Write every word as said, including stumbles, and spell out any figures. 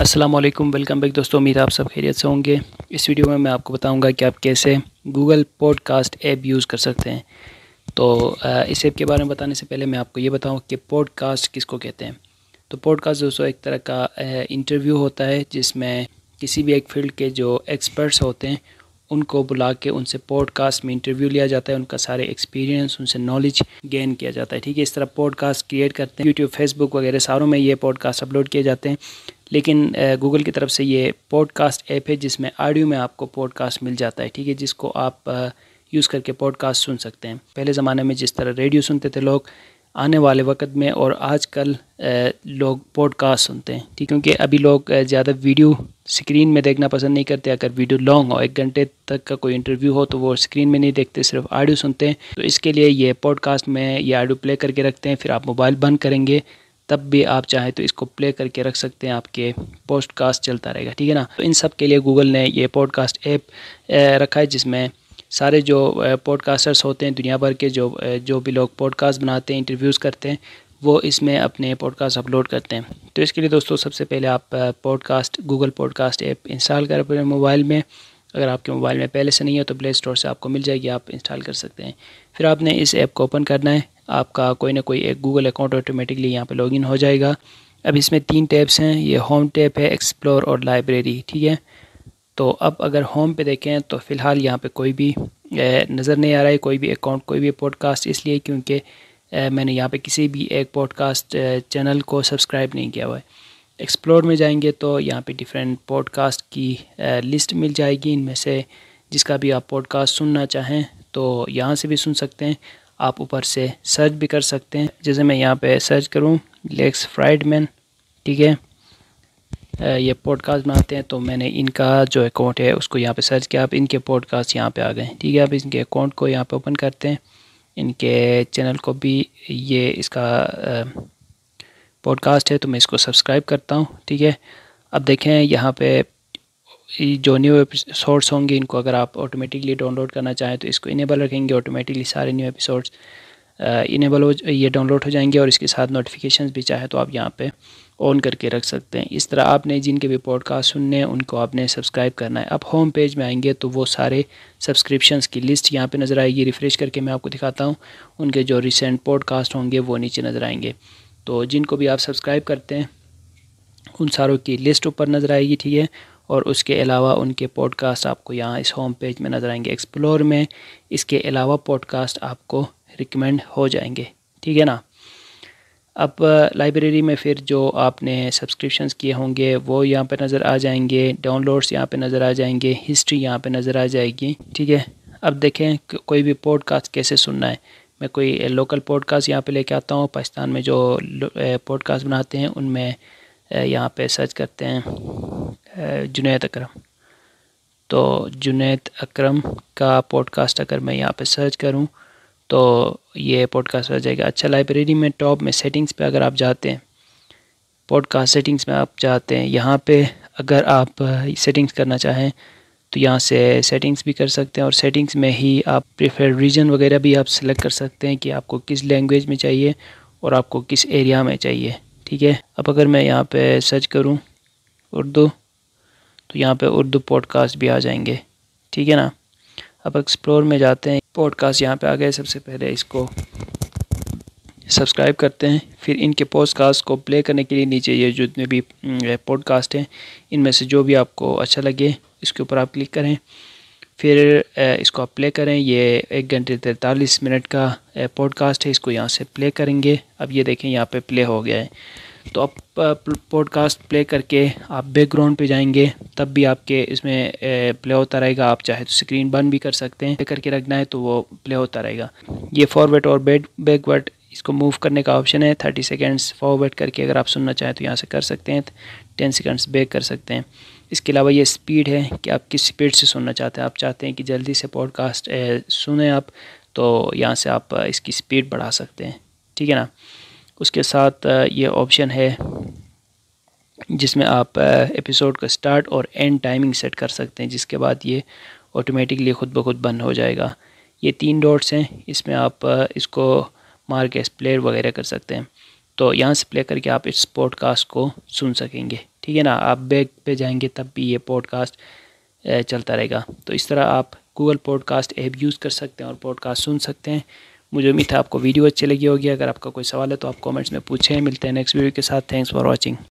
السلام علیکم، welcome back دوستوں، امید آپ سب خیریت سے ہوں گے۔ اس ویڈیو میں میں آپ کو بتاؤں گا کہ آپ کیسے Google podcast app use کر سکتے ہیں۔ تو اس ایپ کے بارے میں بتانے سے پہلے میں آپ کو یہ بتاؤں کہ پوڈ کاسٹ کس کو کہتے ہیں۔ تو پوڈ کاسٹ دوستوں ایک طرح کا انٹرویو ہوتا ہے جس میں کسی بھی ایک فیلڈ کے جو ایکسپرٹس ہوتے ہیں ان کو بلا کے ان سے پوڈ کاسٹ میں انٹرویو لیا جاتا ہے، ان کا سارے ایکسپیرینس، ان سے نالج گین کیا جاتا ہے، ٹھیک ہے۔ اس طرح پوڈ کاسٹ کریٹ کرتے ہیں، یوٹیوب، فیس بک وغیرہ ساروں میں یہ پوڈ کاسٹ اپلوڈ کیے جاتے ہیں، لیکن گوگل کی طرف سے یہ پوڈ کاسٹ ایپ ہے جس میں آڈیو میں آپ کو پوڈ کاسٹ مل جاتا ہے، ٹھیک ہے، جس کو آپ یوز کر کے پوڈ کاسٹ سن سکتے ہیں۔ پہلے زمانے میں جس طرح ریڈیو سنتے تھے لوگ، آنے والے وقت میں اور آج کل لوگ پوڈ کاسٹ سنتے ہیں، ٹھیک، کیونکہ ابھی لوگ زیادہ ویڈیو سکرین میں دیکھنا پسند نہیں کرتے۔ اگر ویڈیو لانگ ہو، ایک گھنٹے تک کا کوئی انٹرویو ہو، تو وہ سکرین میں نہیں دیکھتے، صرف آڈیو سنتے ہیں۔ تو اس کے لیے یہ پوڈ کاسٹ میں یہ آڈیو پلے کر کے رکھتے ہیں، پھر آپ موبائل بند کریں گے تب بھی آپ چاہیں تو اس کو پلے کر کے رکھ سکتے ہیں، آپ کے پوڈ کاسٹ چلتا رہے گا، ٹھیک ہے نا۔ تو ان سب کے لیے گوگل نے یہ پوڈ کاسٹ ایپ رکھا ہے جس میں سارے جو پوڈ کاسٹرز ہوتے ہیں دنیا بھر کے، جو جو بھی لوگ پوڈ کاسٹ بناتے ہیں، انٹرویوز کرتے ہیں، وہ اس میں اپنے پوڈ کاسٹ اپلوڈ کرتے ہیں۔ تو اس کے لیے دوستوں سب سے پہلے آپ podcast Google podcast app install کریں اپنے موبائل میں۔ اگر آپ کے موبائل میں پہلے سے نہیں ہے تو پلے اسٹور سے آپ کو مل جائے گی، آپ انسٹال کر سکتے ہیں۔ پھر آپ نے اس ایپ کو اوپن کرنا ہے، آپ کا کوئی نہ کوئی ایک گوگل اکاؤنٹ آٹومیٹکلی یہاں پہ لاگ ان ہو جائے گا۔ اب اس میں تین ٹیبس ہیں، یہ ہوم ٹیب ہے، ایکسپلور اور لائبریری، ٹھیک ہے۔ تو اب اگر ہوم پہ دیکھیں تو فی الحال یہاں پہ کوئی بھی نظر نہیں آ رہا ہے، کوئی بھی اکاؤنٹ، کوئی بھی پوڈ کاسٹ، اس لیے کیونکہ میں نے یہاں پہ کسی بھی ایک پوڈ کاسٹ چینل کو سبسکرائب نہیں کیا ہوا ہے۔ ایکسپلور میں جائیں گے تو یہاں پہ ڈیفرنٹ پوڈ کاسٹ کی لسٹ مل جائے گی، ان میں سے جس کا بھی آپ پوڈ کاسٹ سننا چاہیں تو یہاں سے بھی سن سکتے ہیں، آپ اوپر سے سرچ بھی کر سکتے ہیں۔ جیسے میں یہاں پہ سرچ کروں لیکس فرائیڈمین، ٹھیک ہے، یہ پوڈ کاسٹ بناتے ہیں، تو میں نے ان کا جو اکاؤنٹ ہے اس کو یہاں پہ سرچ کیا، اب ان کے پوڈ کاسٹ یہاں پہ آ گئے، ٹھیک ہے۔ اب ان کے اکاؤنٹ کو یہاں پہ اوپن کرتے ہیں، ان کے چینل کو بھی، یہ اس کا پوڈ کاسٹ ہے تو میں اس کو سبسکرائب کرتا ہوں، ٹھیک ہے۔ اب دیکھیں یہاں پہ جو نیو ایپیسوڈس ہوں گے ان کو اگر آپ آٹومیٹکلی ڈاؤن لوڈ کرنا چاہیں تو اس کو انیبل رکھیں گے، آٹومیٹکلی سارے نیو ایپیسوڈس انیبل ہو یہ ڈاؤن لوڈ ہو جائیں گے، اور اس کے ساتھ نوٹیفیکیشنز بھی چاہے تو آپ یہاں پہ آن کر کے رکھ سکتے ہیں۔ اس طرح آپ نے جن کے بھی پوڈ کاسٹ سننے ہیں ان کو آپ نے سبسکرائب کرنا ہے۔ اب ہوم پیج میں آئیں گے تو وہ سارے سبسکرپشنز کی لسٹ یہاں پہ نظر آئے گی، ریفریش کر کے میں آپ کو دکھاتا ہوں، ان کے جو ریسنٹ پوڈ کاسٹ ہوں گے وہ نیچے نظر آئیں گے۔ تو جن کو بھی آپ سبسکرائب کرتے ہیں ان ساروں کی لسٹ اوپر نظر آئے گی، ٹھیک ہے، اور اس کے علاوہ ان کے پوڈ کاسٹ آپ کو یہاں اس ہوم پیج میں نظر آئیں گے۔ ایکسپلور میں اس کے علاوہ پوڈ کاسٹ آپ کو ریکمینڈ ہو جائیں گے، ٹھیک ہے نا۔ اب لائبریری میں پھر جو آپ نے سبسکرپشنز کیے ہوں گے وہ یہاں پہ نظر آ جائیں گے، ڈاؤن لوڈس یہاں پہ نظر آ جائیں گے، ہسٹری یہاں پہ نظر آ جائے گی، ٹھیک ہے۔ اب دیکھیں کہ کوئی بھی پوڈ کاسٹ کیسے سننا ہے۔ میں کوئی لوکل پوڈ کاسٹ یہاں پہ لے کے آتا ہوں، پاکستان میں جو پوڈ کاسٹ بناتے ہیں ان میں یہاں پہ سرچ کرتے ہیں جنید اکرم، تو جنید اکرم کا پوڈ کاسٹ اگر میں یہاں پہ سرچ کروں تو یہ پوڈ کاسٹ آ جائے گا۔ اچھا، لائبریری میں ٹاپ میں سیٹنگز پہ اگر آپ جاتے ہیں، پوڈ کاسٹ سیٹنگز میں آپ جاتے ہیں، یہاں پہ اگر آپ سیٹنگز کرنا چاہیں تو یہاں سے سیٹنگز بھی کر سکتے ہیں، اور سیٹنگز میں ہی آپ پریفرڈ ریجن وغیرہ بھی آپ سلیکٹ کر سکتے ہیں کہ آپ کو کس لینگویج میں چاہیے اور آپ کو کس ایریا میں چاہیے، ٹھیک ہے۔ اب اگر میں یہاں پہ سرچ کروں اردو تو یہاں پہ اردو پوڈ کاسٹ بھی آ جائیں گے، ٹھیک ہے نا۔ اب ایکسپلور میں جاتے ہیں، پوڈ کاسٹ یہاں پہ آ گئے، سب سے پہلے اس کو سبسکرائب کرتے ہیں، پھر ان کے پوڈ کاسٹ کو پلے کرنے کے لیے نیچے یہ جتنے بھی پوڈ کاسٹ ہیں ان میں سے جو بھی آپ کو اچھا لگے اس کے اوپر آپ کلک کریں، پھر اس کو آپ پلے کریں۔ یہ ایک گھنٹے تینتالیس منٹ کا پوڈ کاسٹ ہے، اس کو یہاں سے پلے کریں گے۔ اب یہ دیکھیں یہاں پہ پلے ہو گیا ہے، تو اب پوڈ کاسٹ پلے کر کے آپ بیک گراؤنڈ پہ جائیں گے تب بھی آپ کے اس میں پلے ہوتا رہے گا، آپ چاہے تو اسکرین بند بھی کر سکتے ہیں، پلے کر کے رکھنا ہے تو وہ پلے ہوتا رہے گا۔ یہ فارورڈ اور بیکورڈ اس کو موو کرنے کا آپشن ہے، تھرٹی سیکنڈز فارورڈ کر کے اگر آپ سننا چاہیں تو یہاں سے کر سکتے ہیں، ٹین سیکنڈز بیک کر سکتے ہیں۔ اس کے علاوہ یہ سپیڈ ہے کہ آپ کس سپیڈ سے سننا چاہتے ہیں، آپ چاہتے ہیں کہ جلدی سے پوڈ کاسٹ سنیں آپ تو یہاں سے آپ اس کی سپیڈ بڑھا سکتے ہیں، ٹھیک ہے نا۔ اس کے ساتھ یہ آپشن ہے جس میں آپ ایپیسوڈ کا سٹارٹ اور اینڈ ٹائمنگ سیٹ کر سکتے ہیں، جس کے بعد یہ آٹومیٹکلی خود بخود بند ہو جائے گا۔ یہ تین ڈاٹس ہیں، اس میں آپ اس کو مارک ایس پلے وغیرہ کر سکتے ہیں، تو یہاں سے پلے کر کے آپ اس پوڈ کاسٹ کو سن سکیں گے، ٹھیک ہے نا. آپ بیک پہ جائیں گے تب بھی یہ پوڈ کاسٹ چلتا رہے گا. تو اس طرح آپ Google podcast app use کر سکتے ہیں اور پوڈ کاسٹ سن سکتے ہیں. مجھے امید ہے آپ کو ویڈیو اچھی لگی ہوگی. اگر آپ کا کوئی سوال ہے تو آپ کامنٹس میں پوچھیں. ملتے ہیں نیکسٹ ویڈیو کے ساتھ. Thanks for watching.